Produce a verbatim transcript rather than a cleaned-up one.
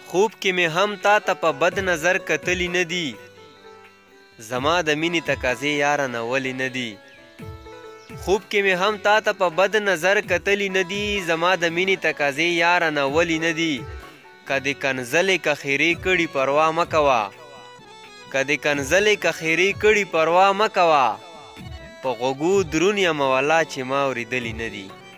خوب کې مې هم تا ته په بد نظر کتلی نه دي زما د مینې تقاضې یاره نه ولې نه دي خوب کې مې هم تا ته په بد نظر کتلی نه دي زما د مینې تقاضې یاره نه ولې نه دي که دې کنځلې که خیرې کړي پروا مه کوه که دې کنځلې که خیرې کړي پروا مه کوه په غوږو دروند یم والله چې ما اورېدلي نه دي